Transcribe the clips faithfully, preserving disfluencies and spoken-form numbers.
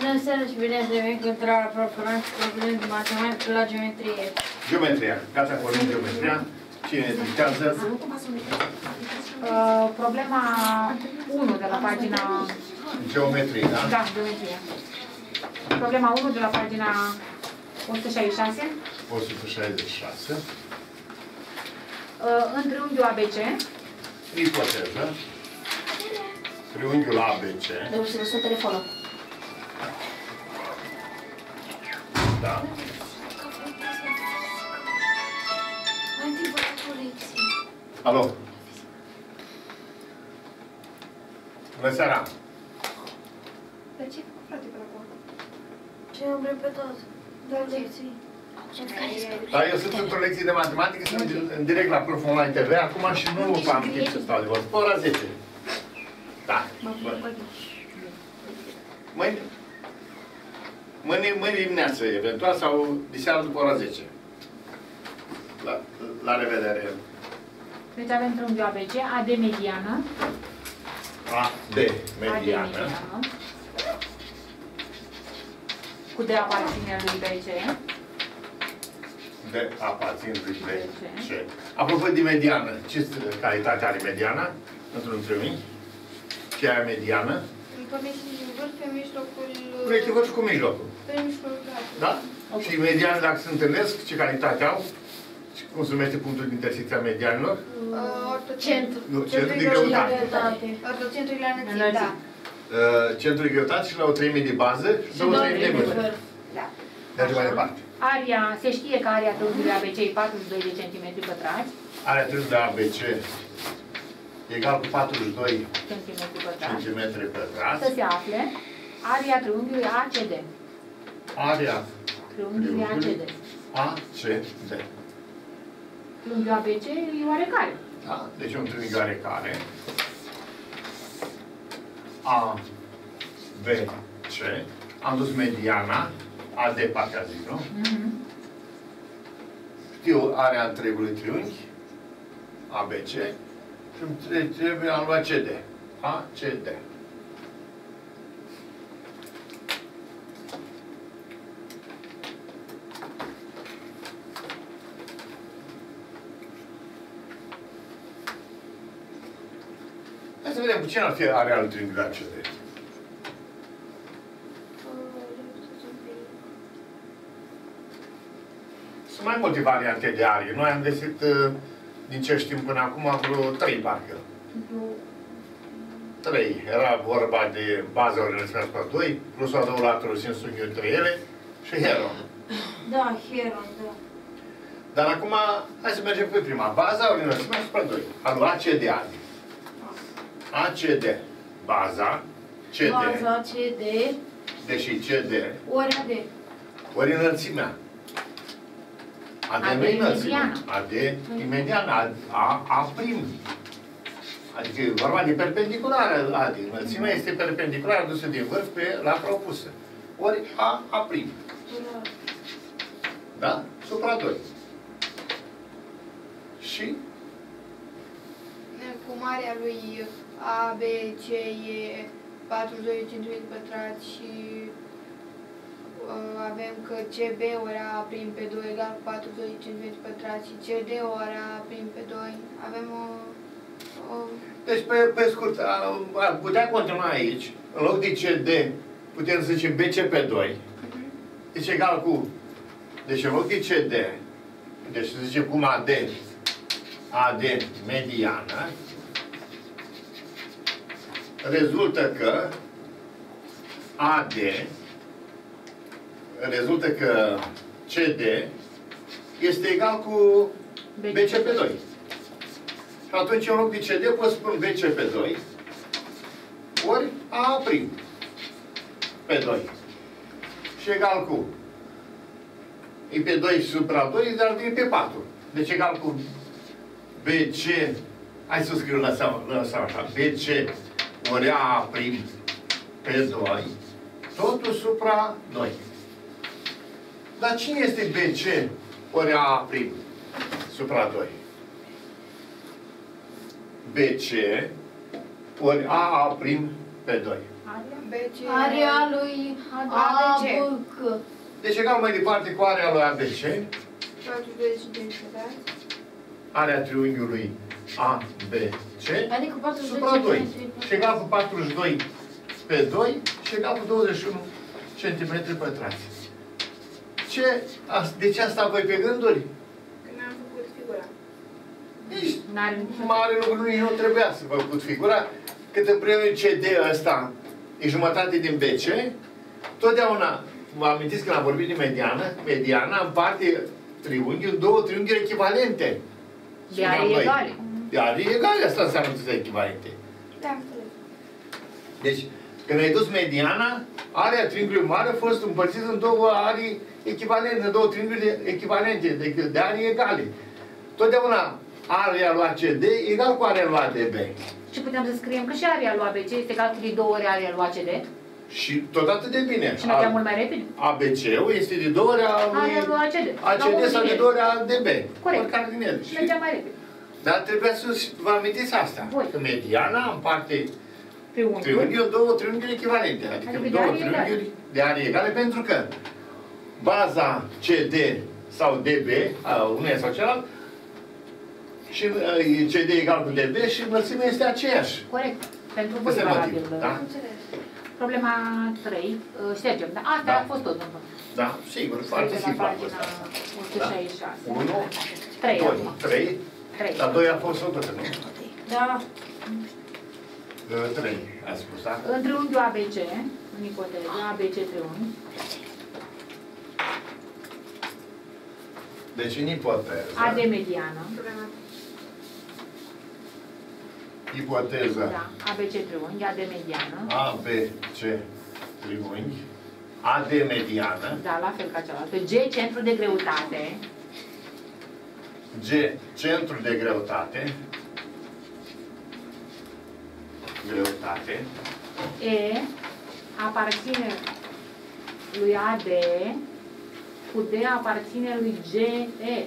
Bună seara și bine ați venit cu intrarea la program și probleme de matematică la geometrie. Geometria. Gata, vorbim geometria. Cine dictează? Uh, problema unu de la pagina... Geometrie, da? Da, geometria. Problema unu de la pagina o sută șaizeci și șase. o sută șaizeci și șase. Uh, în triunghiul A B C. Ipoteză. Triunghiul A B C. Trebuie să lăsăm telefonul. Da. Alo. Bună seara. Dar ce ai făcut, frate, pe acolo? Ce am repetat? Da, lecții. Dar eu sunt într-o lecție de matematică, sunt în direct la Prof Online T V, acum și nu am timp să stau de vorbă. Pe ora zece. Da. Mâine, mâine, mâine dimineață, eventual, sau diseară după ora zece. La, la revedere. Deci avem triunghiul A B C, A D mediană. A D mediană. A D mediană. Cu D aparține lui B C. D aparține lui B C. Apropo de mediană, ce calitate are mediana într-un triunghi? Ce e mediană? Că mi-e vârf pe mijlocul... Un echivăr cu mijlocul. Pe mijlocul, da. Da? Okay. Și mediane, dacă se întâlnesc, ce calitate au? Cum se numește punctul de intersecție a medianelor? Centru. Nu, centru de greutate. Ortocentrul la înălțime, da. Centrul de greutate și la o treime de bază și două treime de vârf. Da. Mergem mai departe. Aria, se știe că aria triunghiului A B C e patruzeci și doi de centimetri pătrați. Area triunghiului A B C egal cu patruzeci și doi centimetri pătrați. Să centimetri pătrați. se afle aria triunghiului A C D. Area Triunghiului A C D. A C D. Triunghiul A B C e oarecare. Da? Deci un triunghi oarecare. A, B, C. Am dus mediana. A D, partea zic, nu? Mm-hmm. Știu area întregului triunghi. A, B, C. Și îmi trebuie a lua C D. A, C, D. Hai să vedem puțin ar fi area lui triunghiului A C D. Sunt mai multe variante de arie. Noi am găsit, din ce știm până acum, vreo trei, parcă. Trei. Era vorba de baza ori înălțimea supra doi, plus o a doua latură sin unghiul între ele și heron. Da, heron, da. Dar acum, hai să mergem pe prima. Baza ori înălțimea supra doi. Alu A C D adi. A C D. Baza. C D. Baza C D. Deși C D. Ori A D. Ori înălțimea. A D nu înălțimea. A D e mediană. A, A prim. Adică e vorba de perpendiculară. Adică înălțimea este perpendiculară adusă din vârf pe latura opusă. Ori A, A prim. Da? Supra doi. Și? Cum area lui A, B, C e patruzeci și doi de centimetri pătrați și uh, avem că C B ori A prim pe doi egal cu patruzeci și doi de centimetri pătrați și C D ori A prim pe doi. Avem o... o... Deci, pe, pe scurt, ar putea continua aici. În loc de C D, putem să zicem B C pe doi. Uh-huh. Deci egal cu... Deci în loc de C D, deci să zicem cum A D, A D mediană, rezultă că A D, rezultă că C D este egal cu B C pe doi. Și atunci, în loc de C D, pot spun B C pe doi ori A prim pe doi. Și egal cu e pe doi supra doi, dar e pe patru. Deci egal cu B C, hai să scriu lăsăm, lăsăm așa, B C ori A prim pe doi, totul supra doi. Dar cine este B C ori A prim supra doi? B C ori A prim pe doi. B C Area lui A B C. Deci egal mai departe cu area lui A B C, patruzeci centimetri pătrați. area triunghiului A B C, Adică patruzeci de supra doi. centimetri. Și egal cu patruzeci și doi pe doi și egal cu douăzeci și unu centimetri pătrați. Ce, de ce asta voi pe gânduri? Când am făcut figura. Deci, N-are mare lucru nu trebuia să vă făcut figura. Cât împreună C D ăsta e jumătate din B C, totdeauna, vă amintiți când am vorbit de mediană, mediana împarte triunghiul în două triunghiuri echivalente. de are egale. De are egale, asta înseamnă că sunt echivalente. Da, am înțeles. Deci, când ai dus mediana, area triunghiului mare a fost împărțită în două arii echivalente, în două triunghiuri echivalente, de, de arii egale. Totdeauna area lui A C D e egal cu area lui A D B. Și putem să scriem că și area lui A B C este egal cu de două ori area lui A C D? Și tot atât de bine. Și mergea mult mai repede? A B C-ul este de două ori a Area lui A C D. A C D sau de două ori a D B. Corect. Oricare din ele. Și mergea mai repede. Dar trebuie să vă amintiți asta. Voi. Că mediana împarte Triunghiul. triunghiul în două triunghiuri echivalente. Adică, Adică de două arii triunghiuri de arii egale, pentru că baza C D sau D B, a unuia sau celălalt, și uh, C D egal cu D B și înălțimea este aceeași. Corect. Pentru Ăsta voi e valabil. motivul, da? Am înțeles. Problema trei, uh, ștergem. Da? Asta Da. a fost tot. Da, sigur, foarte Trecem simplu la a fost pagina asta. o sută șaizeci și șase. unu, trei doi, acum. trei, trei. dar doi a fost făcută, nu? Da. trei, a spus, da? În triunghiul A B C, în ipoteză, A B C triunghi, Deci, în ipoteză, A D mediană, Problema. ipoteză da, A B C triunghi, A D mediană, A, B, C, triunghi, A D mediană, da, la fel ca cealaltă, G centru de greutate, G, centru de greutate, greutate, E aparține lui A D, cu D aparține lui G E.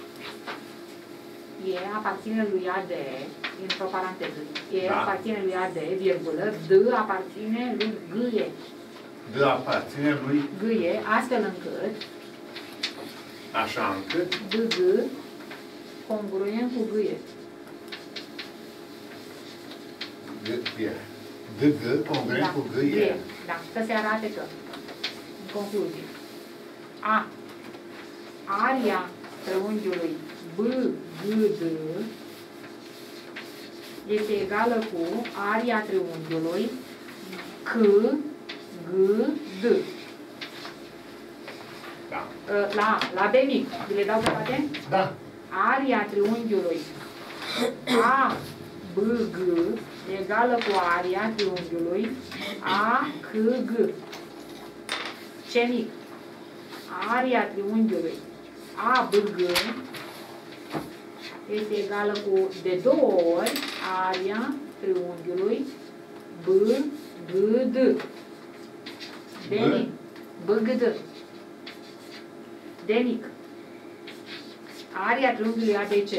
E aparține lui A D, într-o paranteză, E Da. aparține lui A D, virgulă, D aparține lui G E. D aparține lui, G E, astfel încât așa încât, D G congruent cu G E. G, e. D, G, congruent Da, cu G, G e. E. Da, să se arate că, în concluzie, A, aria triunghiului B G D este egală cu aria triunghiului C G D. Da. La, la B mic, le dau pe toate? Da. Aria triunghiului A B G egală cu aria triunghiului A C G. Ce mic? Aria triunghiului A B G este egală cu de două ori aria triunghiului B G D. D mic. B G D. D mic. Aria triunghiului A D C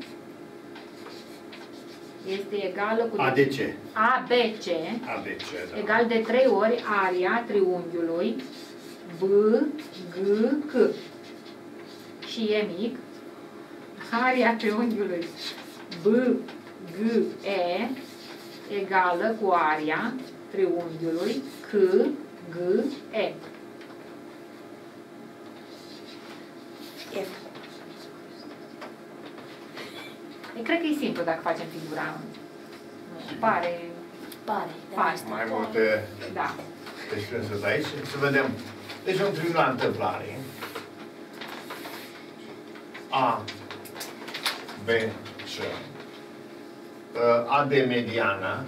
este egală cu A D C. A B C A D C, da. egal de trei ori aria triunghiului B G C. Și E mic, aria triunghiului B G E egală cu aria triunghiului C G E. F. E, cred că e simplu dacă facem figura. Nu, pare, Pare. pare. Mai multe Da. experiențe aici. Să vedem. Deci un triunghi la întâmplare. A, B, C. A D mediană.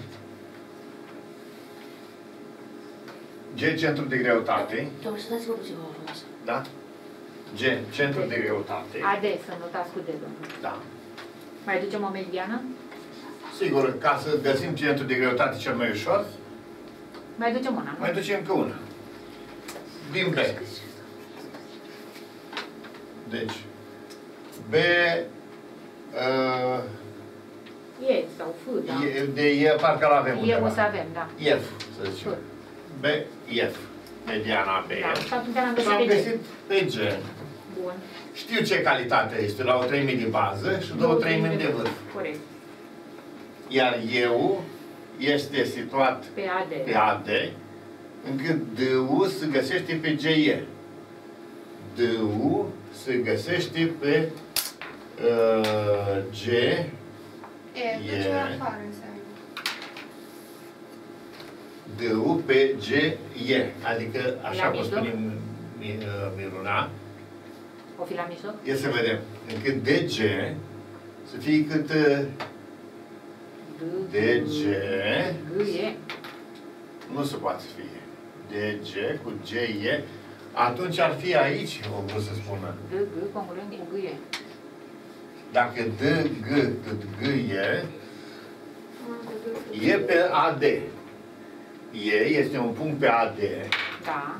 G centru de greutate. Domnule, să dați-vă puțin o frumoasă. Da? G centru de greutate. A D, să notați cu dedo. Da. Mai ducem o mediană? Sigur, ca să găsim centru de greutate cel mai ușor, Mai ducem una, nu? mai ducem încă una. Din B. Deci, B, uh, E sau F, da? E, de E parcă l-avem E undeva. o să avem, da. F, să zicem. F. B, F. Mediana B. Da, și atunci am Și am găsit găsit pe G. Bun. Știu ce calitate este, la o treime de bază și două treime de vârf. Corect. Iar eu este situat Pe A D. pe A D, încât D U se găsește pe G E. D U se găsește pe uh, G E, E. duce afară înseamnă. D U pe G E. Adică, așa La cum mijloc? spune Mi- uh, Miruna, O fi la mijloc? e să vedem, încât D G să fie cât uh, D, D G, G, E. nu se poate să fie. D G cu G E, atunci ar fi aici, o vreau să spună. D, G, congruent cu G, E. Dacă D, G, cât G E, E pe A D. E este un punct pe A D. Da.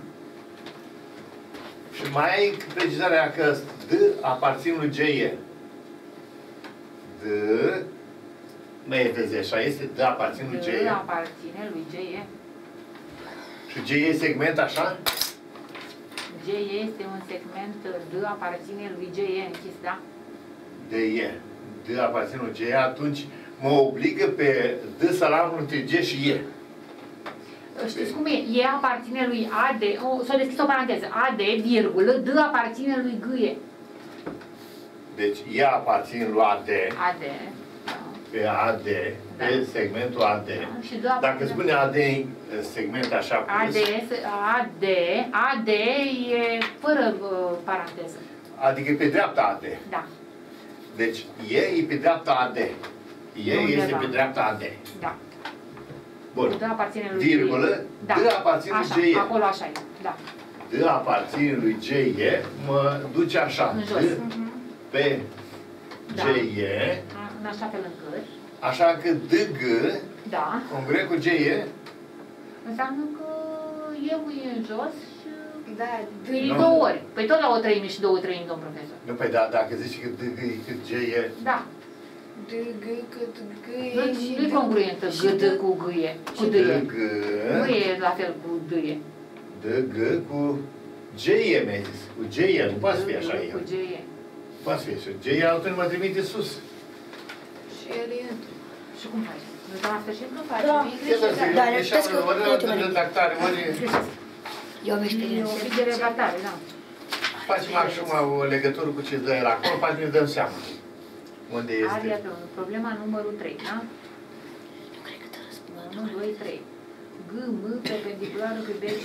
Și mai ai precizarea că D aparține lui G E. D, mai e vezi, așa este, D aparține lui G D E. aparține lui G, E. Și G E segment așa? G, E este un segment, D aparține lui G, E, închis, da? D E. D aparține lui G E, atunci mă obligă pe D să-l am între G și E. Știți cum e? E aparține lui A D, o, s-a deschis o paranteză, A D, virgulă, D aparține lui G, E. Deci E aparține lui A D, A D, da. pe A D, pe Da. segmentul A D. Da. Și D Dacă aparține... spune A D segment așa A D, pus, A D, A D e fără uh, paranteză. adică e pe dreapta A D. Da, Deci E e pe dreapta A D. E Undeva. este pe dreapta A D. da. Bun. D aparține lui Virgulă, G, E. Da. D aparține lui Așa, G, E. acolo așa e, da. D aparține lui G, E, mă duce așa. În jos. D pe Da. G, E, A- În așa fel încât, așa că D, G, da, congruent cu G, E, înseamnă că eu e în jos și Da, D e Nu. două ori. Păi tot la o treime și două treimi, domn profesor. nu, păi da, dacă zici că D, G e cât G, E, Da. D, G, cât G Nu, e și nu-i D- congruentă și G, D cu G, E. Cu D, D, E. G, Nu e la fel cu D, E. D, G cu G, E, mi-ai zis. Cu G, E, nu poate să fie așa E. Cu G, E. Poate să fie. Și G, E, altul mă trimite sus. Și el e într-o. Și cum faci? Nu te la sfârșit? Nu face, Da. nu e Ce greșit, să da. zic, Dar ori repetați că ori ultimele. ori redactare, ori Eu am E o experiență. pic de redactare, da. facem acum o legătură cu ce dă el acolo, poate ne dăm seama. Unde Aria este? pe unu. Problema numărul trei, da? Nu cred că te răspund. unu, doi, trei. G, M, perpendiculară cu B C.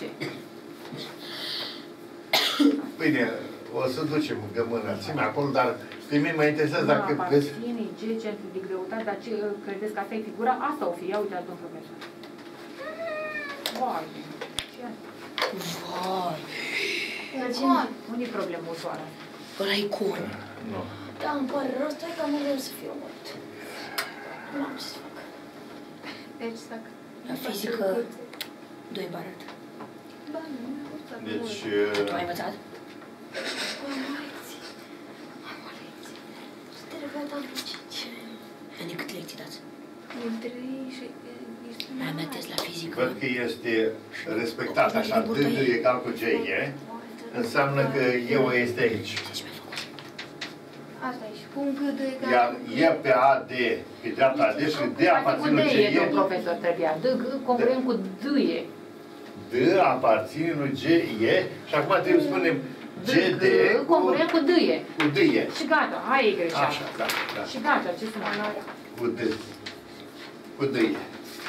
Bine, o să ducem gămânățime acolo, dar pe mine mă interesează Da, dacă vezi... aparține G, centru de greutate, dar ce credeți că asta e figura? Asta o fi, ia uite, domn profesor. Vai, ce e asta? Vai. Icon. Unde-i problemă ușoară? Ăla icon. Nu. Da, îmi pare rău, stai că am vrem să fiu mult. Nu am ce să fac. Deci, dacă... La fizică, doi barat. Ba, nu, mi-a gustat Deci... mult. Tu ai învățat? Am lecții. Am o lecție. Să te revedem pe cinci. Ani cât lecții dați? Din trei și... ești Mai mea test la fizică. Văd că este respectat așa, D, D egal cu G, E, înseamnă că eu este aici. Deci mi-a făcut. Asta e și cu un G de egal. Iar E pe A, D, pe dreapta A, D și D aparține lui G, Cu D e, domn E. profesor, trebuia. D, G, congruent cu D e. D aparține lui G, E și acum trebuie să spunem D, G, D G, cu, congruent cu D e. cu D, E. Și gata, aia e greșeala. Așa, da, da. Și gata, ce să mai Cu D. Cu D, E.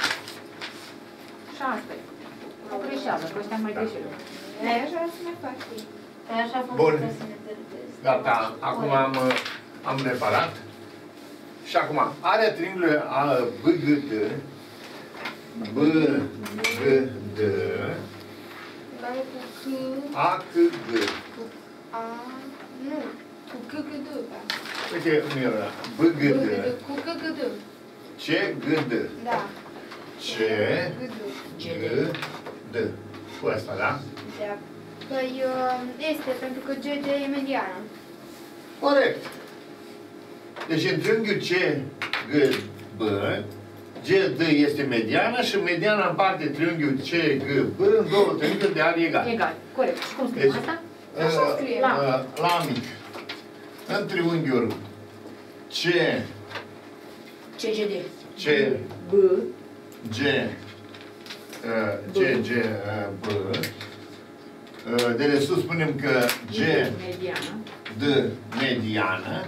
Și asta e. O greșeală, că ăștia mai greșeală. Ai așa să ne faci. Păi așa a fost Bun. să ne tărătesc. Gata, acum am, am reparat. Și acum, area triunghiului A, B, G, D, B, G, D, Care cu C, A, C, G. cu A, nu, cu C, G, D. Uite, Miruna, B, G, G, D, D, cu C, G, D. C, G, D, Da. C, G, D. G, D. Cu asta, da? Da. Păi este pentru că G, D e mediană. Corect. Deci în triunghiul C, G, B, G D este mediana și mediana împarte triunghiul C G B în două triunghiuri de arii egale. Egal, corect. Și cum scriem Deci, asta? Așa scriem. La. Uh, la mic. În triunghiul C, C G D. C, B, G, uh, C, G, uh, B. Uh, de sus spunem că G, mediană. D, mediană.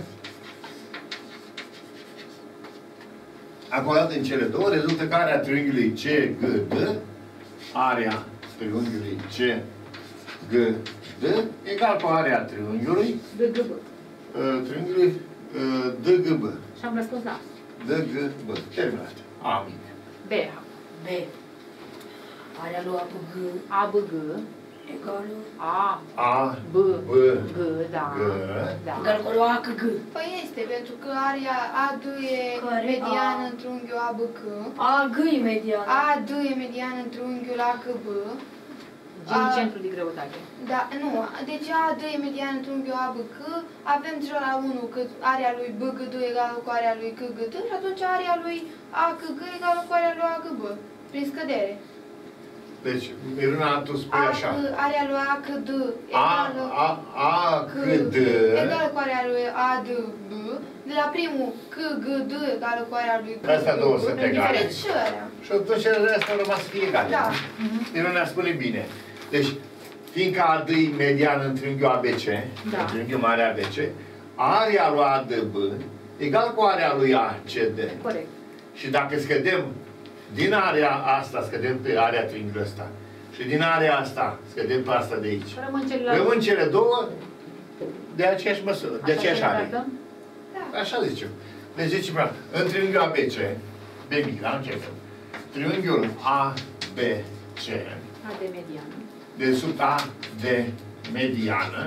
Acolo în cele două rezultă că area triunghiului C G D, area triunghiului C G D, egal cu area triunghiului, D, G, B. uh, triunghiului uh, D G B. Și am răspuns la D G B. Terminat. A mic. B. B. Area lui A, B, G, A, B, G. egală. A, A, B, B, G, da. G. Da. Egal cu A, C, G. Păi este, pentru că area A D e Care? mediană A. în triunghiul A B C. A, G e mediană. A D e mediană în triunghiul A C B. Gen A- centru de greutate. Da, nu, deci A D e mediană în triunghiul A B C, avem zero la unu, că area lui B G D egală cu area lui C G D și atunci area lui A C G egală cu area lui A C B, prin scădere. Deci, Miruna, tu spui A, așa. area lui A C D A, egală A, A, C, D. egală cu area lui A D B, de la primul C G D egală cu area lui C G D. Astea două sunt egale. Deci și ăia. Și atunci ele astea au rămas să fie egale. Da. Miruna spune bine. Deci, fiindcă A D e median în triunghiul A B C, Da. în triunghiul mare A B C, area lui A D B egal cu area lui A C D. Corect. Și dacă scădem din area asta, scădem pe area triunghiului ăsta. Și din area asta, scădem pe asta de aici. Rămân celelalte. Rămân cele două de aceeași măsură, de Așa aceeași se are. arată? Da. Așa zicem. Deci zicem, în triunghiul A B C, B mic, da? Începem. Triunghiul A B C, A de mediană. de sub A de mediană,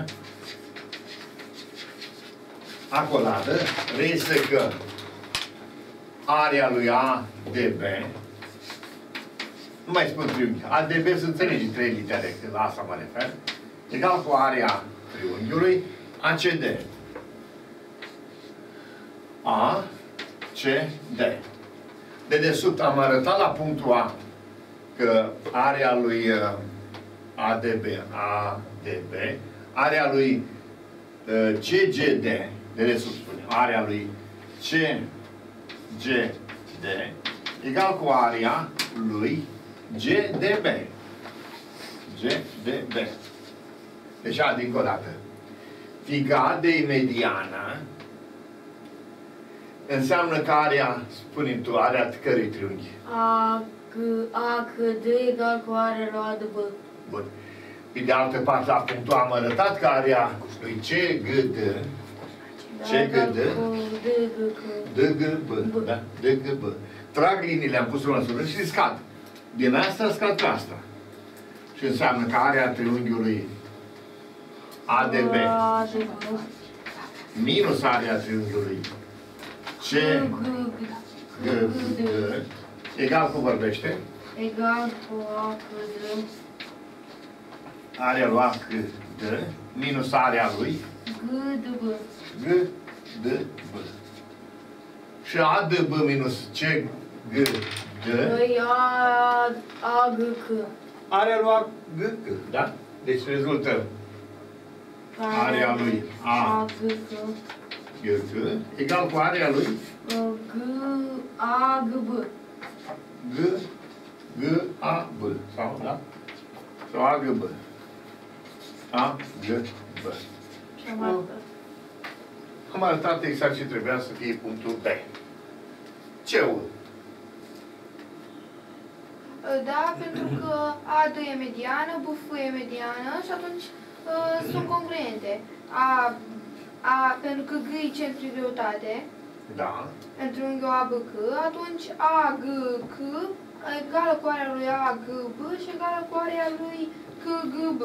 acoladă, reiese că area lui A de B, nu mai spun triunghi, A de B se înțelege trei litere, că la asta mă refer, egal cu area triunghiului A C D. A, C, D. De desubt am arătat la punctul A că area lui uh, A D B, A D B, area lui uh, C G D, de desubt spune, area lui C G D, egal cu area lui G D B. G D B. Deci, adică o dată. Fiindcă A D e mediană, înseamnă că area, spune-mi tu, area cărui triunghi? A, C, A, C, D egal cu area lui A, D, B. Bun. Pe de altă parte, la punctul am arătat că area lui C G D, C G D, D, G, C. D G B, da? D G B. Trag liniile, am pus o măsură și scad. Din asta scad pe asta. Și înseamnă că area triunghiului A D B A, D, B. minus area triunghiului C G D egal cu vorbește Egal cu A, C, D. area lui A C D minus area lui G, D, B. G D B. Și A D B minus C G D Păi A, A, G, C. area lui A G C, da? Deci rezultă area lui A A, G, C. G C egal cu area lui G, A, G, B. G G A B. Sau, da? Sau A G B. A G B. Și am arătat. Am arătat exact ce trebuia să fie punctul B. C-ul. Da, pentru că A D e mediană, B F e mediană și atunci uh, sunt congruente. A, A, pentru că G e centru de greutate, Da. în triunghiul A B C, atunci A G C egală cu area lui A G B și egală cu area lui C G B.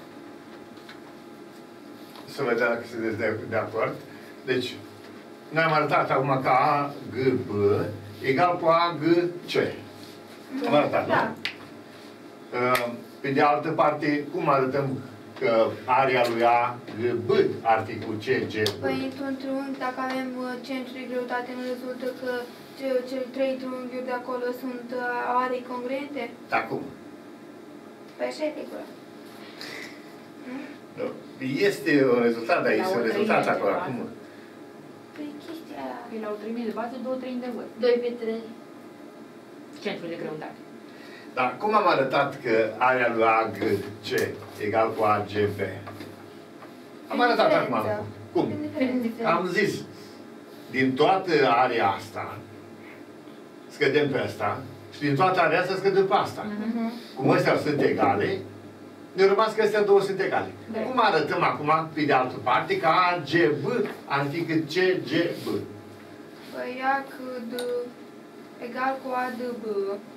Să vedem dacă sunteți de, de acord. Deci, ne-am arătat acum că A G B egal cu A G C. Am arătat, Da. nu? Uh, Pe de altă parte, cum arătăm că area lui A G B ar fi cu C G B? Păi, într-un triunghi, dacă avem uh, centru de greutate, nu rezultă că C ce- cele trei triunghiuri de acolo sunt uh, arii congruente? Dar cum? Păi așa e figura. Nu. Este un rezultat, dar La este o un rezultat treime de acolo. bază. Acum. Păi chestia aia. E la o treime de bază, două treimi de vârf. doi pe trei. Centrul de greutate. Dar cum am arătat că area lui A G C egal cu A G B? Am Prin arătat diferență. acum. Cum? Prin Prin diferență. diferență. Am zis, din toată area asta, scădem pe asta, și din toată area asta scădem pe asta. Mhm. Cum astea sunt egale, ne-a rămas că astea două sunt egale. Da. Cum arătăm acum, pe de altă parte, că A G B ar fi cât C G B? Păi A C D egal cu A D B.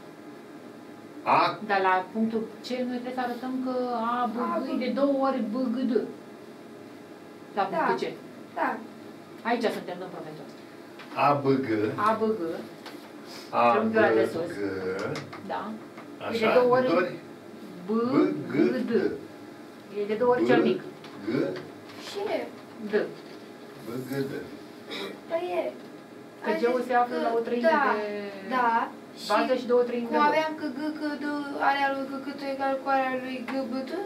A, Dar la punctul C noi trebuie să arătăm că A, B, A, G B. e de două ori B, G, D. La punctul Da. C. Da. Aici suntem, domnul profesor. A, B, G, A, B, G, A, B, Triunghiul ăla de sus. G, da. așa, E de două ori doi, B, B, G, G, D. D. E de două ori B, cel mic. G, Și e. D. B, G, D. Păi e. Că Ai G-ul zis se află că- la o treime da, de Da. bază și două treimi de Cum vârf. aveam că G, că D, area lui G, cât egal cu area lui G, B, D?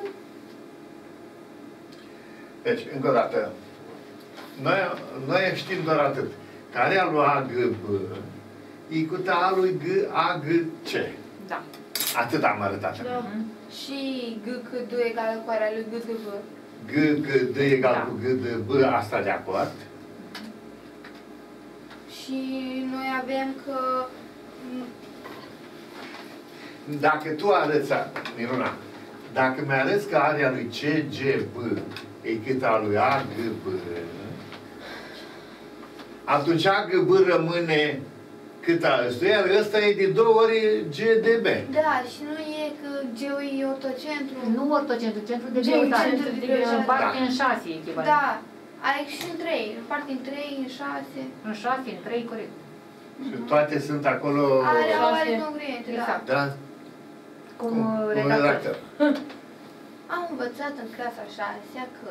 Deci, încă o dată, noi, noi știm doar atât. Că area lui A G B e cu A lui G, A G C. Da. Atât am arătat. Da. Mhm. Și G, C, D egal cu area lui G, D, B. G, G, D egal Da. cu G, D, B, asta de acord. Și noi avem că... Dacă tu arăți, Miruna, dacă mi-arăți că area lui C G B e cât a lui A G B, atunci A G B rămâne cât a ăstuia, iar ăsta e de două ori G D B. Da, și nu e că G-ul e ortocentru. Nu ortocentru, centru de Ce greutate. centru de Și greutate? împarte Da. în șase echivalent. Da. Are și în trei. În parte în trei, în șase. În șase, în trei, corect. Și toate sunt acolo... Are o Șase. are congruente, da. Exact. Da? Cum, Cum uh, redactăm. redactăm. Am învățat în clasa a șasea că...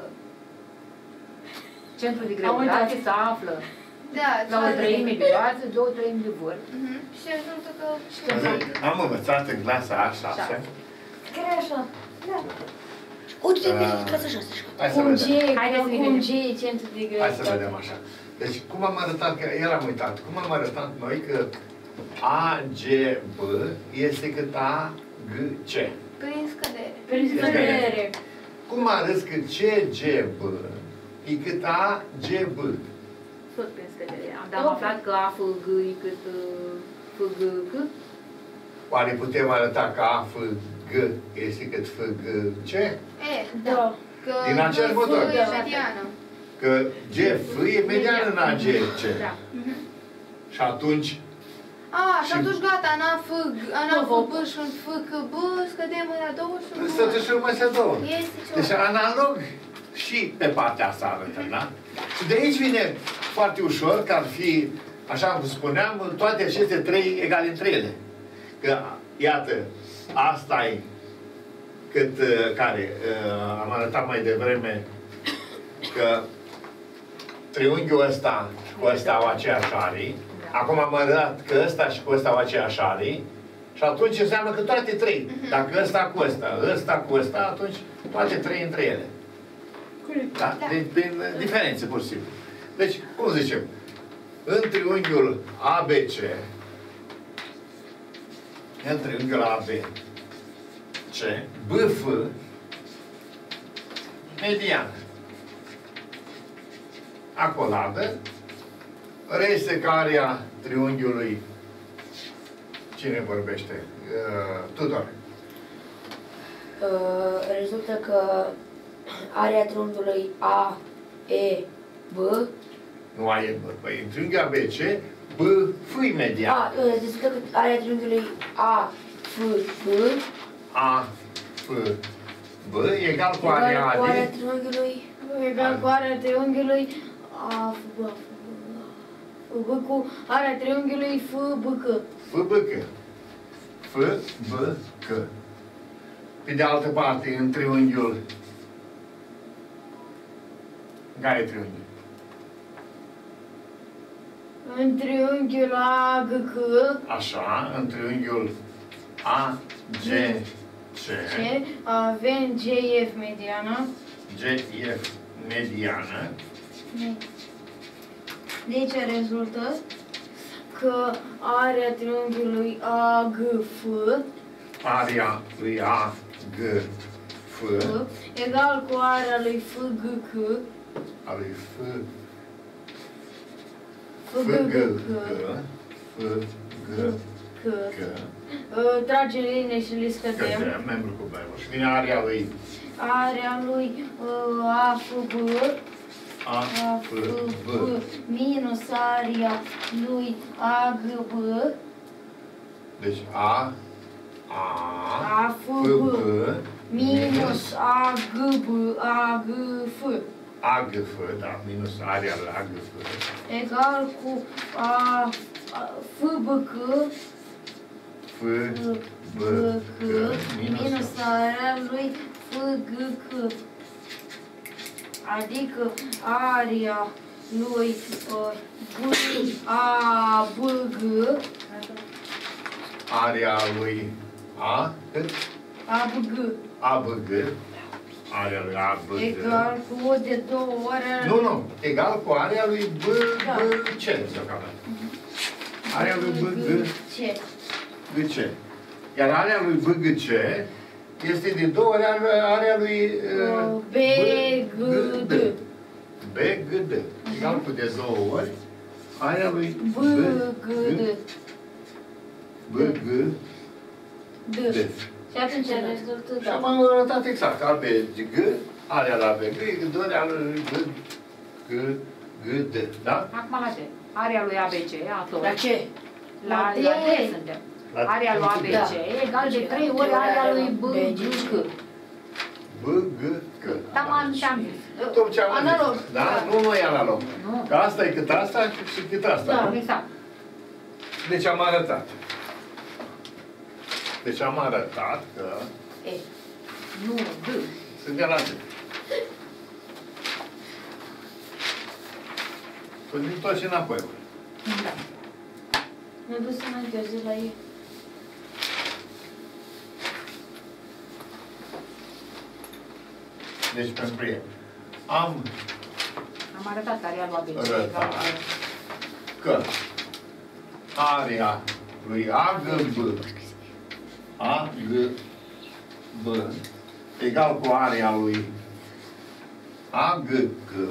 Centrul de Am greutate uitat. se află Da, la o treime de bază, două treimi de vârf. Mhm. Și rezultă că... și Am învățat în clasa a șasea. Chiar e așa. Da. Uite, Da. vezi, clasa șase. Hai să Cum G, vedem. Haideți să cum vedem. G e centru de Hai să greutate. vedem așa. Deci, cum am arătat, că eram uitat, cum am arătat noi că A G B este cât A G C. Prin scădere. Prin scădere. Cum arăți că C G B e cât A G B? Tot prin scădere. Dar am Ok. aflat că A, F, G e cât uh, F, G, C. Oare putem arăta că A F G este cât F G C? E, Da. că Din același G, motor. F e mediană. Că G F e median în A G C. Da. Și atunci, A, și Și- atunci gata, în A, F, G, în A, F, Nu, B și în F, C, B, scădem la două și în stătuși rămâne astea două. Este Deci ceva. analog și pe partea asta arătăm, da? Și de aici vine foarte ușor că ar fi, așa cum spuneam, toate aceste trei egale între ele. Că, iată, asta e cât, uh, care, uh, am arătat mai devreme, că triunghiul ăsta și cu ăsta au aceeași arii. Acum am arătat că ăsta și cu ăsta au aceeași arii. Și atunci înseamnă că toate trei. Dacă ăsta cu ăsta, ăsta cu ăsta, atunci toate trei între ele. Corect. Da? Da. Prin, prin diferențe, pur și simplu. Deci, cum zicem, în triunghiul A B C, în triunghiul A B C, B F, mediană, acoladă, reiese că area triunghiului, cine vorbește? Uh, Tudor. Uh, rezultă că area triunghiului A, E, B, Nu ai, păi, în triunghiul A B C, B F e median. A, uh, rezultă că area triunghiului A, F, B, A, F, B, egal cu area egal cu A, area D. triunghiului Egal cu area triunghiului A, F, B, F, B, B cu area triunghiului F, B, C. F, B, C. F, B, C. Pe de altă parte, în triunghiul, care e triunghiul? în triunghiul A G C. Așa, în triunghiul A G C. C, avem G F mediană. G F mediană. Deci rezultă că area triunghiului A G F Area lui A G F egal cu area lui F G C. a lui F F F G G C. F G C. C. Trage linie și li scădem. Scădem, membru cu membru. Și vine area lui Area lui uh, A F B A A F F B. B minus area lui A G B Deci A A A F F B B minus A G B A G F A G F, da, minus area la A G F. egal cu A F B C F B C minus area lui F G C. Adică area lui uh, B A B G area lui A cât? A B G A B G. Area lui A B G. egal cu o de două ori. Nu, nu, egal cu area lui B Da. B C. deocamdată. Area lui B G C. G C. Iar area lui B G C este de două ori area lui uh, B G D. B G D. Egal cu de două ori area lui B G D. B G D. D. Și atunci rezultă Și am da. arătat exact. A B G, area la B G, doi area lui G G G D. Da? Acum la D. Area lui A B C, atunci. La ce? La, La D. la D suntem. La- Area lui A B C egal de trei ori area lui B G C. B G C. Taman ce-am zis. Tot ce am Analog. zis. Da? Nu, nu e analog. Nu. Că asta e cât asta și cât asta. Da. nu? Exact. Deci am arătat. Deci am arătat că E. Nu, D. suntem la D. Păi tot și înapoi. Da. Ne-a dus înainte, o zi la ei. Deci pentru el. Am Am arătat area lui A B C Arătat. egal cu că area lui A G B A G B egal cu area lui A G C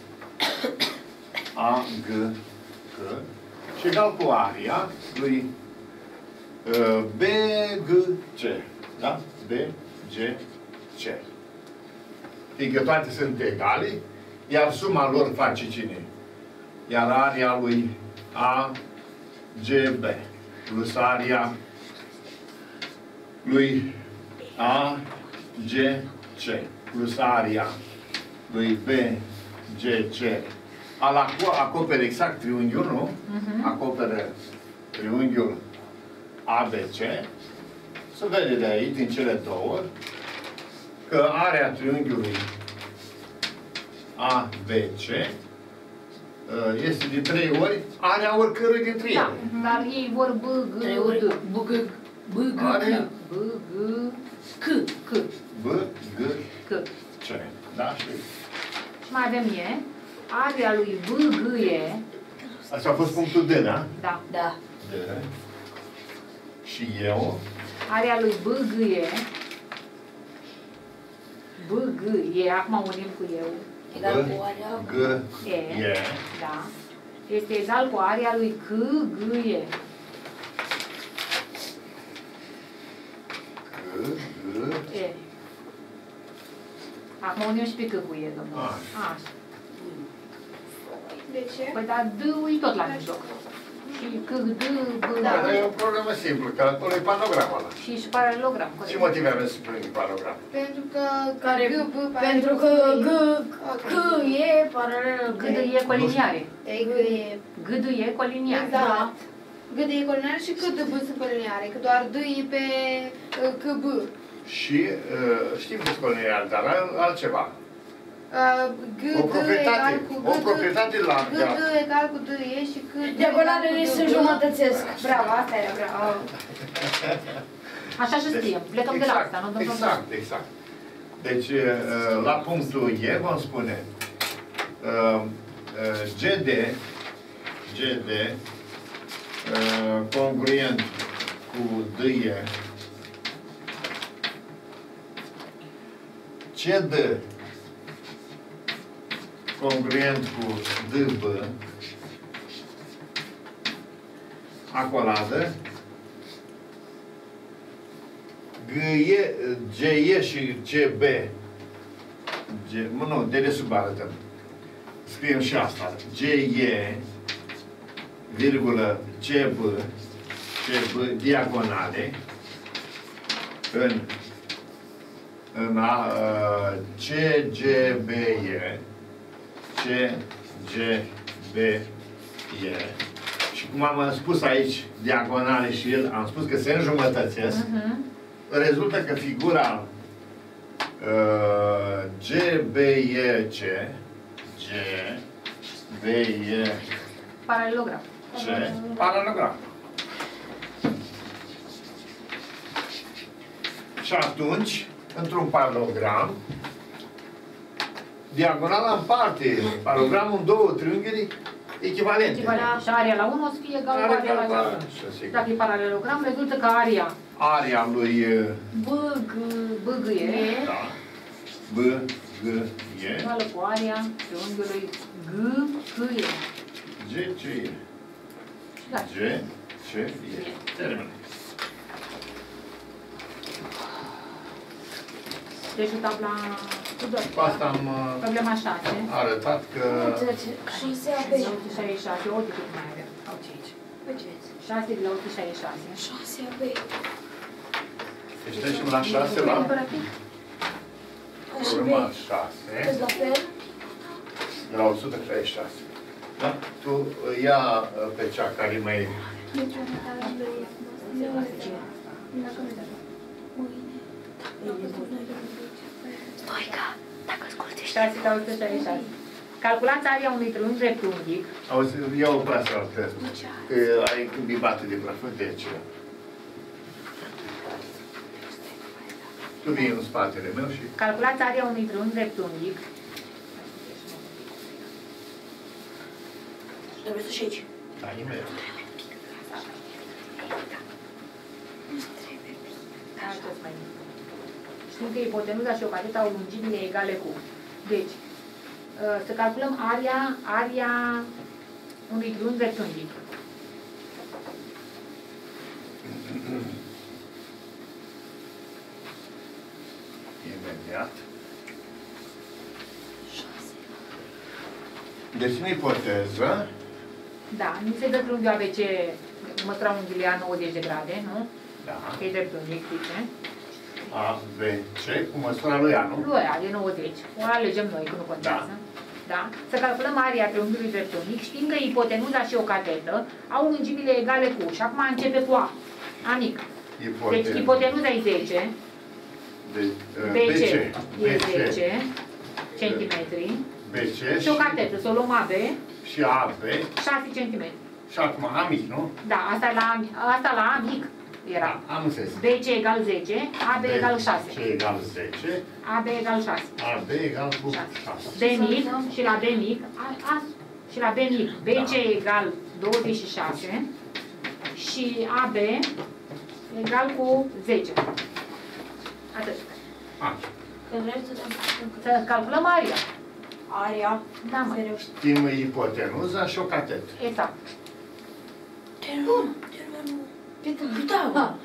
A G C și egal cu area lui uh, B G C. Da? B G C. Fiindcă toate sunt egale, iar suma lor face cine? Iar area lui A G B plus area lui A G C plus area lui B G C ala acopere exact triunghiul, nu? Mhm. Acoperă triunghiul A B C. Se vede de aici, din cele două, că area triunghiului A B C este de trei ori area oricărui dintre ele. Da, dar ei vor B, G, Trei ori. D. B G B G Area B, G, C. C. B, G, C. C. Da? Și Și mai avem E. Area lui B, G, E. asta a fost punctul D, da? Da. Da. D. Și eu. Area lui B, G, E. B, G, E. Acum unim cu eu. Egal B, cu area G, E. E. Da. Este egal cu area lui C, G, E. G, G. E. Acum unim și pe C cu E, domnule. Așa. Așa. De ce? Păi dar D-ul e tot la mijloc. Și C, D, B, Da. Dar e o problemă simplă, că acolo e panogramul ăla. și și paralelogram. Ce corect. motive avem să punem panogram? Pentru că Care, G, B, pare pentru că G, Ok. C e paralel G, D, E coliniare. E G, E. G, D, E coliniare. Exact. G, D, E coliniare și C, D, B sunt coliniare, că doar D e pe uh, C, B. Și uh, știm că colonial, dar al- altceva. G, O D proprietate, egal cu o G, proprietate la... G, D egal cu D E și C, D Diagonalele se jumătățesc. Bravo, asta era, bravo. Așa și scriem. Plecăm de la asta, nu dăm Exact, exact. Deci, la punctul E vom spune G D, G D congruent cu D E, C D congruent cu D B, acoladă, G E, G E și C B, G, nu, de sub arătăm. Scriem și asta. G E, virgulă, C B, C B, diagonale, în, în a, C G B E, C G B E. Și cum am spus aici, diagonale și el, am spus că se înjumătățesc, uh-huh. Rezultă că figura uh, G B E C, G B E paralelograf. C, paralelograf. Și atunci, într-un paralogram, diagonala împarte paralogramul în două triunghiuri echivalente. Echivalent. Și aria la unu o să fie egal cu aria la cealaltă. Dacă e paralelogram, rezultă că aria aria lui B, G, B, G, E, da. B, G, E egală cu aria triunghiului G, C, E. G, C, E. Da. G, C, E. Termin. Deci tabla Cu asta am problema șase. arătat că șase A B. o sută șaizeci și șase, uite cât mai avem. Au ce aici. șase de la o sută șaizeci și șase. șase A B. deci trecem la șase la urma șase La fel? de la o sută șaizeci și șase. Da? Tu ia pe cea care mai Stoica, dacă asculti șase la o sută șaizeci și șase. Calculați aria unui triunghi dreptunghic. auzi, ia o plasă la test. Că ai bibată de prafă, deci tu vii în spatele meu și Calculați aria unui triunghi dreptunghic. Trebuie să și aici. da, imediat. Știm că ipotenuza și ocateta au lungimile egale cu. Deci, să calculăm aria, aria unui triunghi dreptunghic. Imediat. Deci, în ipoteză, Da, ni se dă triunghiul A B C, măsura unghiului A nouăzeci de grade, nu? da, Că e dreptunghic, zice. A, B, C, cu măsura lui A, nu? Lui A, e nouăzeci. O alegem noi, că nu contează. Da. Să calculăm aria triunghiului dreptunghic. Știm că ipotenuza și ocatetă au lungimile egale cu. Și acum începe cu A. A mic. Ipoteză. Deci ipotenuza e zece. De, uh, B C B C. e zece centimetri. B C Și ocatetă, să o luăm A B, și A B. șase centimetri. Și acum A mic, nu? Da, asta la A, asta la A mic era. Da, am înțeles. B C egal zece, A B egal șase. C egal zece, A B egal șase. A B egal cu șase. B mic și la B mic, a, a, și la B mic, B C egal douăzeci și șase și A B egal cu zece. Atât. A. Să calculăm aria. Aria. Da, mă. Știm ipotenuza și ocatetă. Exact. Termenul. Termenul. Da.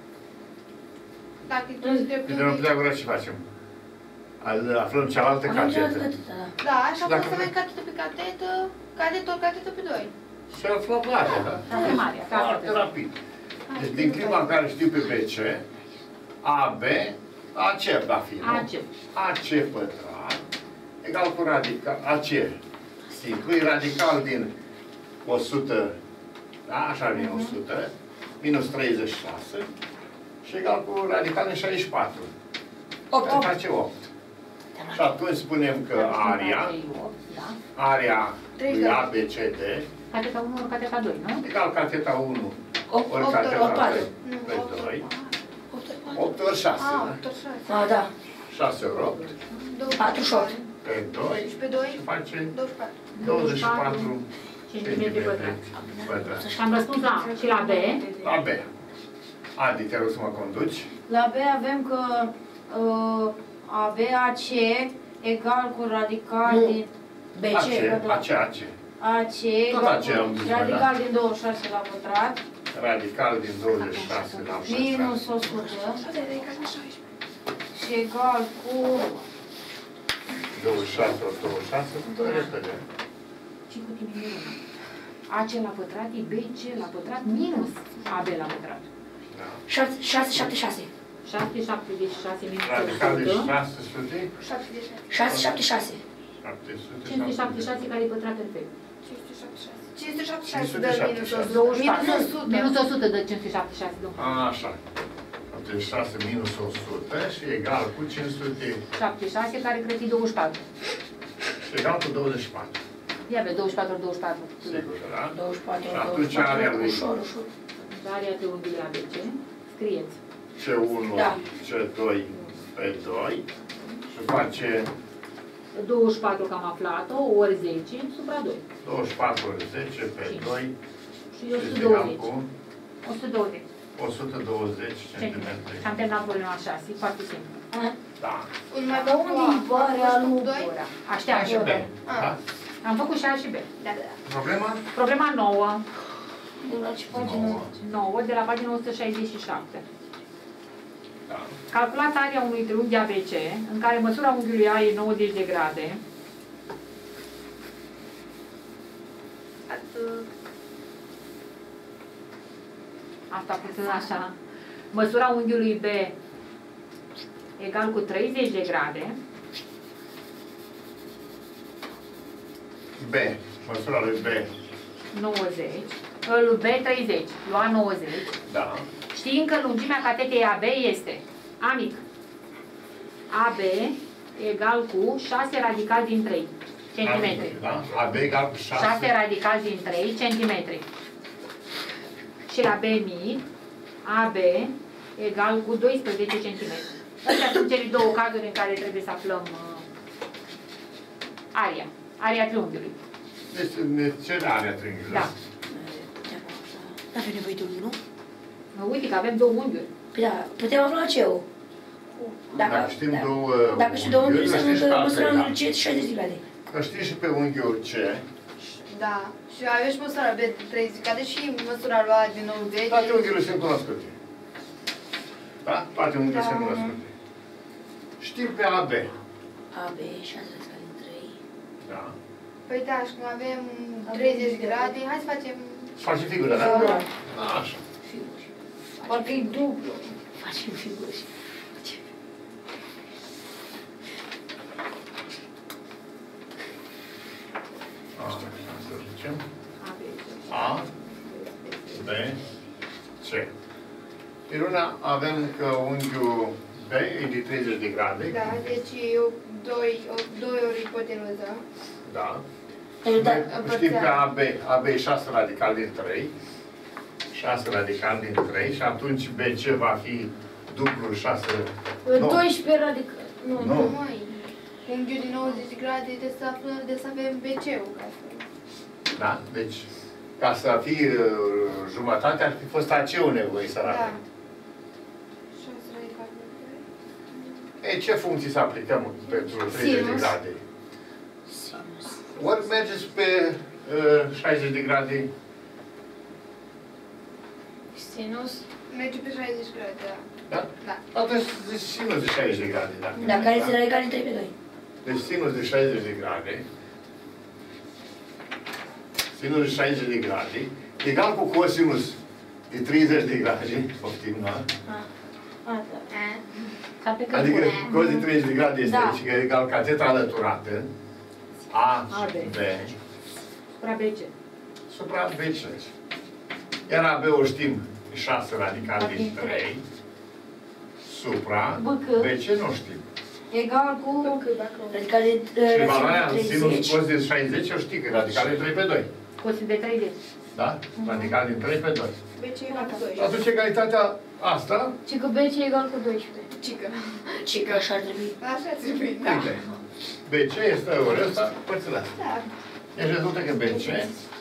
Dacă e Pe de Pitagora ce facem? Aflăm cealaltă catetă. Da, și Și apoi dacă să mai vrei- catetă pe catetă, catetă ori catetă pe doi. Și aflăm aria, da? Aflăm aria, ca Foarte atât. rapid. Deci din clipa în care știu pe B C, A B, A C va fi, nu? A C. A C pătrat egal cu radical, A C simplu, e radical din o sută, da? Așa vine o sută, minus treizeci și șase și egal cu radical din șaizeci și patru. opt. Care face opt. Și atunci spunem că aria, Da. aria Trei lui gări. A, B, C, D, Cateta unu ori cateta doi, nu? egal cateta unu opt ori opt cateta ori patru. doi Nu, pe opt ori doi, patru. opt ori șase, Ah, da? opt ori șase. Ah, da. șase ori opt, patruzeci și opt. pe doi, Și pe doi, și face douăzeci și patru. douăzeci și patru centimetri pătrați. pătrați. Și am răspuns la A. Și la B, La B. Adi, te rog să mă conduci. La B avem că uh, A B A C egal cu radical Nu. din B, AC, C. AC, AC. A C egal AC am cu zis, radical din douăzeci și șase la pătrat Radical din douăzeci și șase la minus pătrat. o sută și egal cu douăzeci și șase ori douăzeci și șase, repede. și cu tine de una. A C la pătrat e B C la pătrat minus A B la pătrat. Da. șase, șase, șapte, șase. șapte șaptezeci și șase minus Radical de o sută. șase sute, șaptezeci și șase. șase, șapte, șase. șapte sute, cinci sute șaptezeci și șase care e pătrat perfect. cinci sute șaptezeci și șase. cinci sute șaptezeci și șase cinci sute dă șaptezeci minus și șase. o sută. douăzeci și Minus patru. o sută. Minus o sută de cinci sute șaptezeci și șase, domnule. Așa. șaptezeci și șase minus o sută și egal cu cinci sute șaptezeci și șase care cred că e douăzeci și patru. și egal cu douăzeci și patru. Ia vezi, douăzeci și patru ori douăzeci și patru. Sigur, da? douăzeci și patru, Și douăzeci atunci și patru, area lui ușor, ușor. Area triunghiului A B C. Scrieți. C unu, Da. C doi pe doi și face douăzeci și patru că am aflat-o, ori zece, supra doi. douăzeci și patru ori zece pe doi Și și o sută egal douăzeci. cu o sută douăzeci. o sută douăzeci centimetri. Și am terminat problema șase, foarte simplu. Da. Un mai Dar bun unde e cu A. barea lui doi? Ora. Așteaptă. Și B. Da? Am făcut și A și B. Da, da, da. Problema? Problema nouă, de la ce pagină? Nouă. nouă de la pagina o sută șaizeci și șapte. Da. Calculați area unui triunghi A B C, în care măsura unghiului A e nouăzeci de grade. Atât. Asta puțin așa. Măsura unghiului B egal cu treizeci de grade. B. Măsura lui B. nouăzeci. Lui B treizeci. Lua nouăzeci. Da. Știind că lungimea catetei A B este A mic. A B egal cu șase radical din trei centimetri. Da? A B egal cu șase. șase radical din trei centimetri. Și la B mic, A B egal cu doisprezece centimetri. Astea sunt cele două cazuri în care trebuie să aflăm uh, aria. Aria triunghiului. Deci ne cere area triunghiului. Da. N-avem nevoie de unul, nu? Mă, uite că avem două unghiuri. Păi da, putem afla C U. Dacă știm da. două Dacă știm două unghiuri, unghiuri, înseamnă că știm și măsura pe unghiului C este șaizeci de grade. Că știi și pe unghiul C, Da. Și avem și măsura B de treizeci, ca deși măsura lua din nouăzeci. toate unghiurile sunt cunoscute. Da? Toate unghiurile Da. sunt cunoscute. Știm pe A B. A, B, șase radical din trei. Da. Păi da, și cum avem treizeci grade, hai să facem... Face figură, da? Da. Așa. Figuri. Parcă e dublu. Facem figuri. Așa, să zicem. A B C. A, B, C. În una avem că unghiul B e de treizeci de grade. Da, deci eu doi, doi ori ipotenuză. Da. Deci, da, Noi știm că A B, A B e șase radical din trei. șase radical din trei și atunci B C va fi dublu șase. Nu. doisprezece radical. Nu, Nu. nu. Mai, unghiul din nouăzeci grade, de să, aflăm, de să avem B C-ul. Ca să... Da? Deci, ca să fie uh, jumătate, ar fi fost A C-ul nevoie să Da. avem. șase radical din trei. Ei, ce funcții să aplicăm pentru treizeci de Sinus. grade? Sinus. Ori mergeți pe uh, șaizeci de grade, Sinus. Merge pe șaizeci grade, da. da? Da. Atunci zici sinus de șaizeci de grade. Dacă Da, care este radical din trei pe doi. Deci sinus de șaizeci de grade, sinus de șaizeci de grade, egal cu cosinus de treizeci de grade, poftim, da? A, da. S-a plecat Adică cu cos de treizeci de grade este Da. aici, că egal cateta alăturată, A, A, B. B, supra B C. supra B C. Iar A B o știm, șase radical din trei, supra B C. B C nu știm. egal cu... Radical de Și valoarea în sinus treizeci. cos de șaizeci, o știi că e radical din trei pe doi. Cosin de treizeci. Da? Radical din trei pe doi. B C egal cu doi. Atunci egalitatea asta, Și că B C egal cu doisprezece. Cică. Ce că așa ar trebui. Așa trebuie, da. uite, B C este ori ăsta, părțile astea. Da. Deci rezultă că B C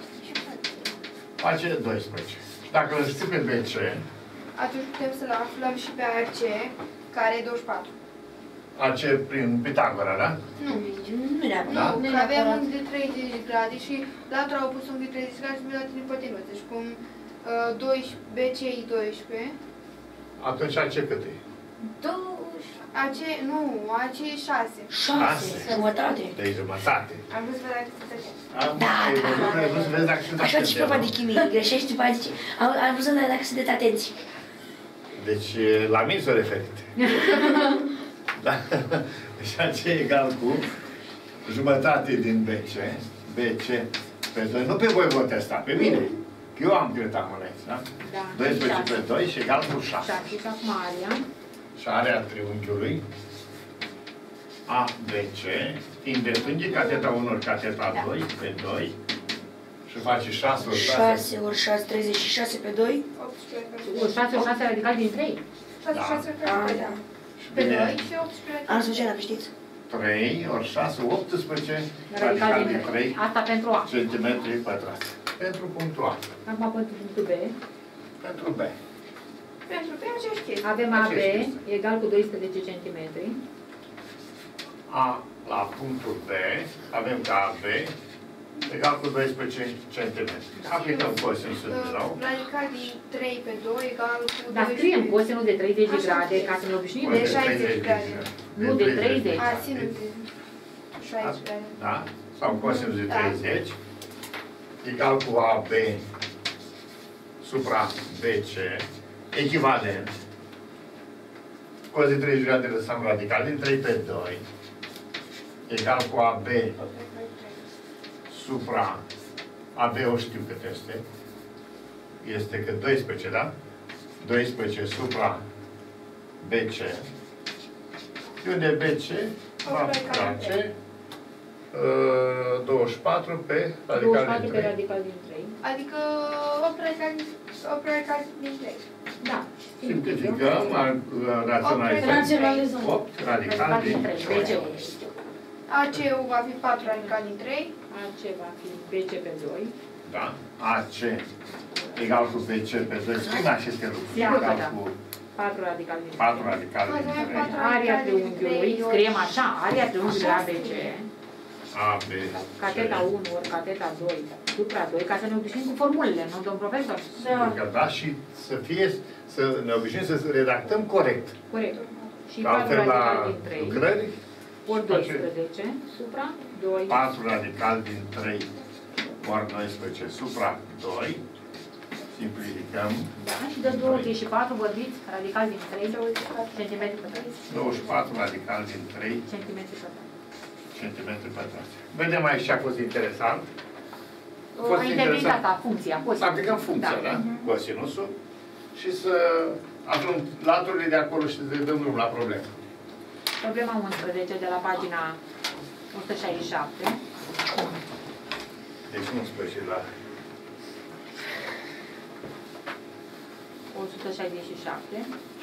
face doisprezece. Dacă îl știi pe B C, Atunci putem să-l aflăm și pe A C, care e douăzeci și patru. A C prin Pitagora, da? Nu. Nu neapărat. Da? Nu, că avem unghi de treizeci de grade și latura au pus unghi de treizeci de grade și mi-a dat din ipotenuză. Deci cum uh, doisprezece, B C e doisprezece, Atunci A C cât e? douăzeci. A C, nu, A C e șase. șase. Jumătate. De jumătate. Am vrut să văd dacă se trece. Am Da, da. ai vrut să vezi dacă sunt Așa atenți, și proba nu? de chimie. Greșești după aia zice. Am, am vrut să vedem dacă sunteți atenți. Deci la mine s-o referit. Da? Deci A C e egal cu jumătate din B C. B C pe doi. Nu pe voi vă testa, pe mine. Că eu am grătat mă aici, da? Da. doisprezece pe doi și egal cu șase. șase. Și acum aria. Și area triunghiului A B C, indepinde cateta unu ori cateta doi pe doi și face șase ori șase. șase ori șase, treizeci și șase pe doi. optsprezece. șase ori șase radical din trei. șase, Da. șase, Ah, pe da. Și Pe vine doi și optsprezece. Am spus ce dacă știți. trei ori șase, optsprezece Radical din trei. Asta pentru A. centimetri pătrați. Pentru punctul A. Acum pentru punctul B. Pentru B. Pentru pe aceeași chestie. Avem A B Aceeași chestie. egal cu doisprezece centimetri. A la punctul B, avem ca A B egal cu doisprezece centimetri. Aplicăm cosinus din nou. Uh, Radical din trei pe doi egal cu Dar scriem doisprezece. cosinul de treizeci de Așa grade este. ca să ne obișnuim. De Cosinus șaizeci de grade. Nu, de treizeci. A, sinus de șaizeci de grade. Da? Sau cosinus de Da. treizeci egal cu A B supra B C echivalent. Cos de treizeci de grade lăsăm radical din trei pe doi egal cu A B supra A B o știu cât este. Este că doisprezece, da? doisprezece supra B C. Și unde B C va face uh, douăzeci și patru pe douăzeci și radical patru din pe trei. radical din trei. Adică opt radical opt radical din trei. Da. Simplificăm, ar- raționalizăm. Raționalizăm. opt radical Radical din din trei. trei. B C-ul. A C-ul va fi patru radical din trei. A C va fi B C pe doi. Da? A C egal cu B C pe doi. Spune aceste lucruri. Sigur că Egal da. cu patru radical din trei. patru radical din trei. Aria triunghiului, scriem așa, aria triunghiului A B C, A, B, cateta C. unu ori cateta doi, supra doi, ca să ne obișnuim cu formulele, nu, domn profesor? Sigur că da, și să fie, să ne obișnuim să redactăm corect. Corect. Și Că patru altfel radical la din trei, lucrări, ori doisprezece, supra doi. patru radical din trei ori doisprezece supra doi. Simplificăm. Da, și de douăzeci și patru vorbiți, radical din trei, centimetri pătrați. douăzeci și patru radical din trei Centimetri pătrați. centimetri pătrați. Vedem aici ce a fost interesant. A A fost intervenit interesant. asta, funcția, Să cosinus. aplicăm funcția, da? Cosinusul. Și să aflăm laturile de acolo și să dăm drum la problemă. Problema unsprezece de la pagina o sută șaizeci și șapte. Deci unsprezece la o sută șaizeci și șapte.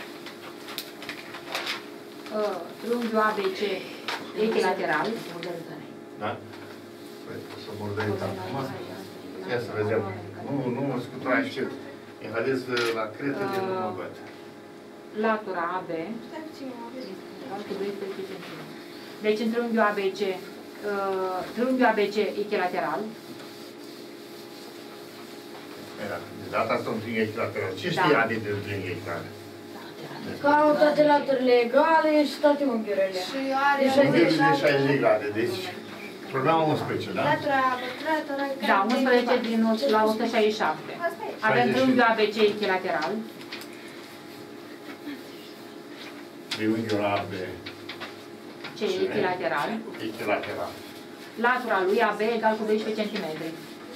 Uh, Triunghiul A B C echilateral. da? Păi, să murdărit acum. Ia să vedem. Nu, nu, scutura și inhalez la cretă de nu mă văd. Latura A B. Stai puțin, mă aveți. Altul doisprezece centimetri. Deci în triunghiul A B C, uh, triunghiul A B C echilateral. Era, de data asta un triunghi echilateral. Ce Da. știe Adi de un triunghi echilateral? Că au toate laturile egale și toate unghiurile. Și are Deci Unghiurile de șaizeci de grade, deci problema unsprezece, da? latura pătrată radical Da, din unsprezece patru. din la o sută șaizeci și șapte. Asta e. Avem șaizeci. triunghiul A B C echilateral. Triunghiul A B C echilateral. echilateral. Latura lui A B egal cu doisprezece centimetri.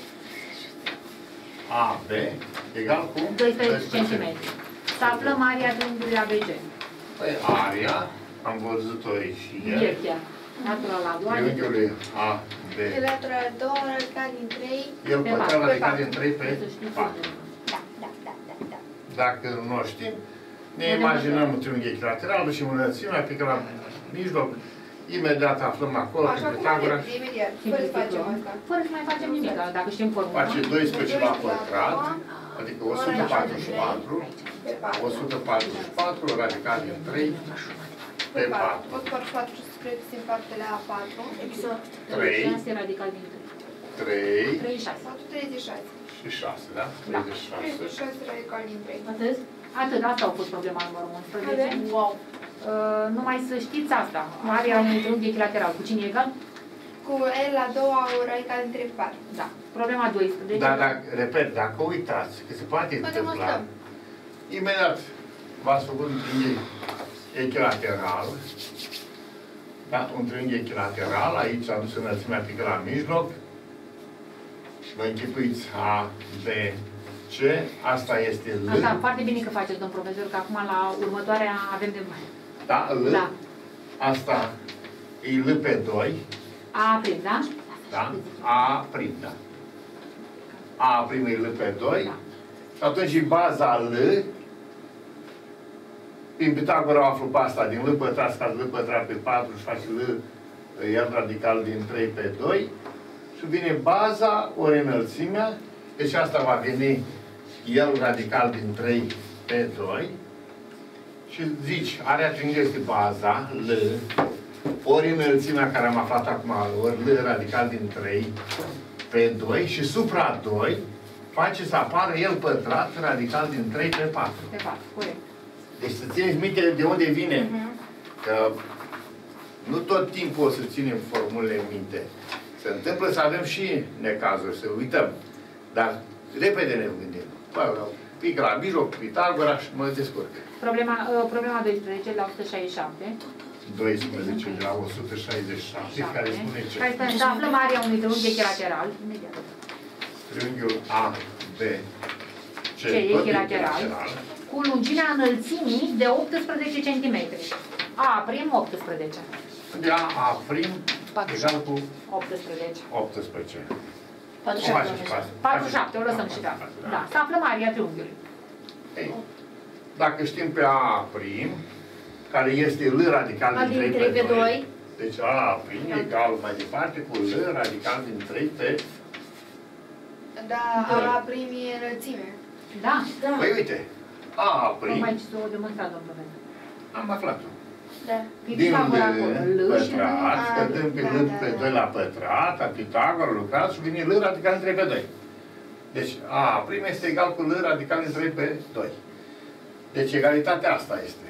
A B egal cu doisprezece centimetri. Să aflăm aria triunghiului A B C. Păi aria am văzut-o aici ieri. Direcția. Latura la doua. Triunghiului A, B. De latura a doua, radical din trei. El Pe pătrat patru. radical din trei pe Să știți patru. Da, da, da, da, da. Dacă nu o știm, ne imaginăm un triunghi echilateral și înălțimea pe care la mijloc, imediat aflăm acolo, Așa pe cum Pitagora, e, imediat, fără să facem asta. Fără să mai facem nimic, dacă știm formula. face doisprezece la pătrat, adică o sută patruzeci și patru, Pe patru. o sută patruzeci și patru radical din trei pe patru. o sută patruzeci și patru se împarte la patru. Exact. trei, șase radical din trei. trei trei și șase. o sută treizeci și șase. și șase, da? treizeci și treizeci și șase. șase radical din trei. Atât? Atât, asta a fost problema numărul unsprezece. Wow. Uh, numai să știți asta. Area unui triunghi echilateral. Cu cine e egal? Cu L la doua, o radical din trei pe patru. Da. Problema doisprezece. Dar, dacă, repet, dacă uitați că se poate Mă întâmpla, demonstrăm. imediat v-ați făcut un triunghi echilateral, da? Un triunghi echilateral, aici am dus înălțimea pică la mijloc, vă închipuiți A, B, C, asta este L, Asta, foarte bine că faceți, domn profesor, că acum la următoarea avem de mai. da? L, Da. asta e L pe doi, A prim, da? da? A prim, da. A prim e L pe doi, Da. și atunci e baza L, prin Pitagora aflu pe asta, din L pătrat scazi L pătrat pe patru și face L, iar radical din trei pe doi, și vine baza ori înălțimea, deci asta va veni el radical din trei pe doi, și zici, area triunghiului este baza, L, ori înălțimea care am aflat acum, ori L radical din trei pe doi, și supra doi face să apară el pătrat radical din trei pe patru. Pe patru, corect. Deci să țineți minte de unde vine. Că nu tot timpul o să ținem formulele în minte. Se întâmplă să avem și necazuri, să uităm. Dar repede ne gândim. Bă, pic la mijloc, Pitagora și mă descurc. Problema, uh, problema doisprezece la o sută șaizeci și șapte. doisprezece la o sută șaizeci și șapte, care spune ce? Care spune să aflăm area unui triunghi echilateral. Imediat. Triunghiul A, B, C, Ce e tot echilateral, cu lungimea înălțimii de optsprezece centimetri. A prim optsprezece. De A, A prim, egal cu optsprezece. optsprezece. patruzeci și O șapte. faceți pe asta. patruzeci și șapte, o lăsăm și pe asta. Da, să aflăm area triunghiului. Ei, dacă știm pe A prim, care este L radical din trei pe doi, deci A prim egal mai departe cu L radical din trei pe... Da, A prim e înălțime. Da. Păi uite, A prim, Tocmai ce s-o demonstrat, domnul profesor. am aflat-o. Da. Din Pitagora acolo, L L și pătrat, A, scădem pe da, L da, pe da. doi la pătrat, a Pitagora lucrat și vine L radical din trei pe doi. Deci A prim este egal cu L radical din trei pe doi. Deci egalitatea asta este.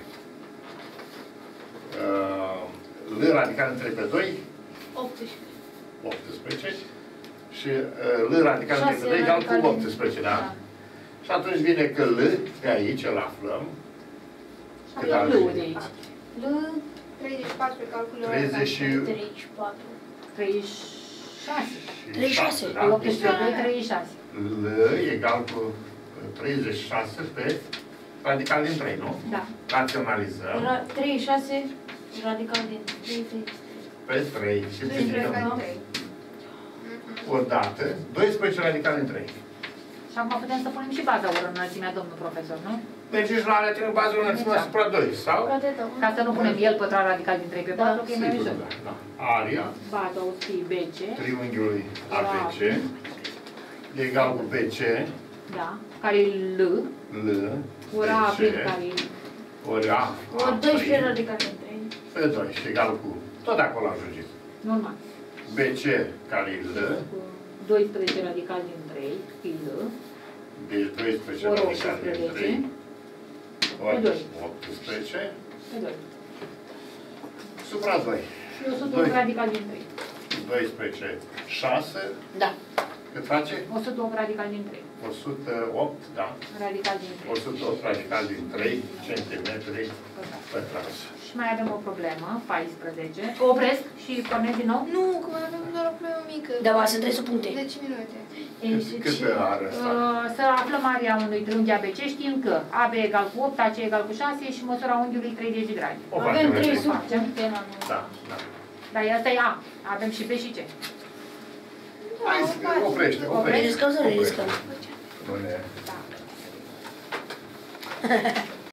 Uh, L radical din trei pe doi, optsprezece. optsprezece. Și uh, L radical din trei pe doi șase egal cu radical din- optsprezece, da? Da. Și atunci vine că L, pe aici îl aflăm. Cât Avem ar L-ul fi? de aici. L treizeci și patru pe calculul treizeci și treizeci și patru. treizeci și șase. treizeci și șase. da? optsprezece, treizeci și șase. L egal cu treizeci și șase pe radical din trei, nu? Da. Raționalizăm Era treizeci și șase radical din trei. pe trei. Simplificăm. radical din trei. Odată, doisprezece radical din trei. Și acum putem să punem și baza ori înălțimea, domnul profesor, nu? Deci ești la area ținut bază înălțimea asupra doi, sau? Ca să nu punem el pătrat radical din trei pe patru, că e mai Sigur, ușor. da, da. Aria Baza o să fie B C, triunghiului A B C e egal cu B C, da, care e L, L, ori A B prim, C, care e ori A, A Ori doisprezece prim, radical din trei. pe doi și egal cu, tot acolo ajungeți. normal. B C care e L, Cu doisprezece radical din trei, e L, deci doisprezece ori radical din optsprezece, trei, pe ori doi. optsprezece, pe doi. supra doi. Și o sută Doi. opt radical din trei. doisprezece, șase, Da. cât face? o sută opt radical din trei. o sută opt, da? Radical din trei. o sută opt radical din trei centimetri pătrați. Și mai avem o problemă, paisprezece. O opresc și pornesc din nou? Nu, că mai avem doar o problemă mică. Da, ba, sunt trei puncte. zece minute. Cât are asta? Uh, Să aflăm area unui triunghi A B C, știm că A B egal cu opt, A C egal cu șase și măsura unghiului treizeci de grade. O facem Avem trei repede. subpuncte la noi. Da, da. Dar asta e A. Avem și B și C. Hai, oprește, Ne oprește. riscăm să ne Oprește. riscăm. Nu ne... Da.